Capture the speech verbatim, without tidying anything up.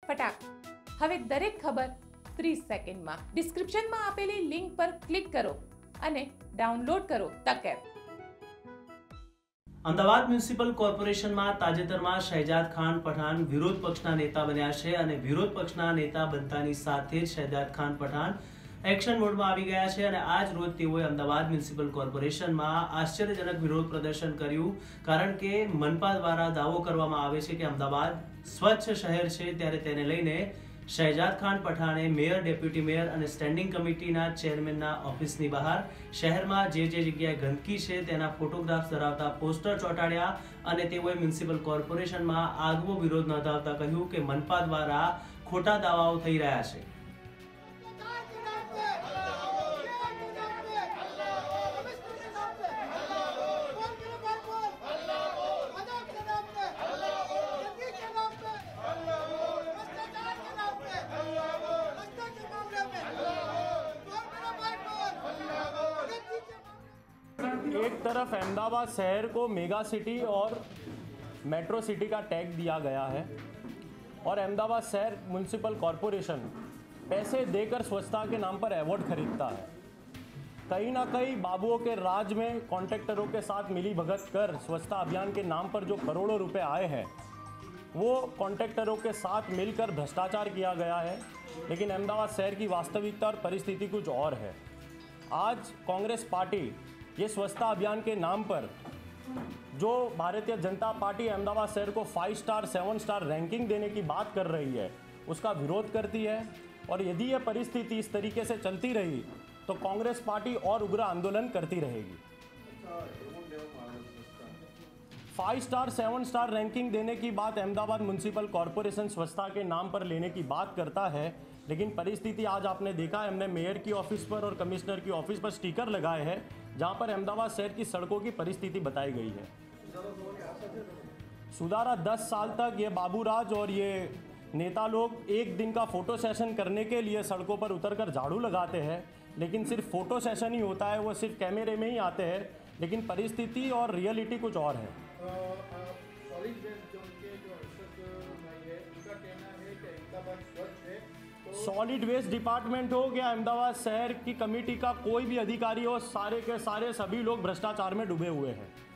ફટાક. હવે દરેક ખબર ત્રીસ સેકન્ડમાં. ડિસ્ક્રિપ્શનમાં આપેલી લિંક પર ક્લિક કરો અને ડાઉનલોડ કરો તક એપ. અમદાવાદ મ્યુનિસિપલ કોર્પોરેશનમાં તાજેતરમાં શહેજાદ ખાન પઠાણ વિરોધ પક્ષના નેતા બન્યા છે અને વિરોધ પક્ષના નેતા બનતાની સાથે જ શહેજાદ ખાન પઠાણ એક્શન મોડમાં આવી ગયા છે અને આજ રોજ તેઓએ અમદાવાદ મ્યુનિસિપલ કોર્પોરેશનમાં આશ્ચર્યજનક વિરોધ પ્રદર્શન કર્યું, કારણ કે મનપા દ્વારા દાવો કરવામાં આવે છે કે અમદાવાદ સ્વચ્છ શહેર છે, ત્યારે તેને લઈને શહેજાદ ખાન પઠાણે મેયર, ડેપ્યુટી મેયર અને સ્ટેન્ડિંગ કમિટીના ચેરમેનના ઓફિસની બહાર શહેરમાં જે જે જગ્યાએ ગંદકી છે તેના ફોટોગ્રાફ્સ ધરાવતા પોસ્ટર ચોંટાડ્યા અને તેઓએ મ્યુનિસિપલ કોર્પોરેશનમાં આગવો વિરોધ નોંધાવતા કહ્યું કે મનપા દ્વારા ખોટા દાવાઓ થઈ રહ્યા છે. एक तरफ अहमदाबाद शहर को मेगा सिटी और मेट्रो सिटी का टैग दिया गया है और अहमदाबाद शहर म्युनिसिपल कॉरपोरेशन पैसे देकर स्वच्छता के नाम पर अवार्ड खरीदता है. कहीं ना कहीं बाबुओं के राज में कॉन्ट्रैक्टरों के साथ मिली भगत कर स्वच्छता अभियान के नाम पर जो करोड़ों रुपए आए हैं वो कॉन्ट्रैक्टरों के साथ मिलकर भ्रष्टाचार किया गया है. लेकिन अहमदाबाद शहर की वास्तविकता और परिस्थिति कुछ और है. आज कांग्रेस पार्टी ये स्वच्छता अभियान के नाम पर जो भारतीय जनता पार्टी अहमदाबाद शहर को five star seven star ranking देने की बात कर रही है, उसका विरोध करती है. और यदि ये परिस्थिति इस तरीके से चलती रही तो कांग्रेस पार्टी और उग्र आंदोलन करती रहेगी. Five star seven star ranking देने की बात अहमदाबाद म्युनिसिपल कॉरपोरेशन स्वच्छता के नाम पर लेने की बात करता है, लेकिन परिस्थिति आज आपने देखा है. हमने मेयर की ऑफिस पर और कमिश्नर की ऑफिस पर स्टिकर लगाए हैं जहां पर अहमदाबाद शहर की सड़कों की परिस्थिति बताई गई है. सुधारा दस साल तक ये बाबूराज और ये नेता लोग एक दिन का फोटो सेशन करने के लिए सड़कों पर उतरकर झाड़ू लगाते हैं, लेकिन सिर्फ फोटो सेशन ही होता है, वो सिर्फ कैमरे में ही आते हैं, लेकिन परिस्थिति और रियलिटी कुछ और है. सॉलिड वेस्ट डिपार्टमेंट हो गया अहमदाबाद शहर की कमेटी का कोई भी अधिकारी हो, सारे के सारे सभी लोग भ्रष्टाचार में डूबे हुए हैं.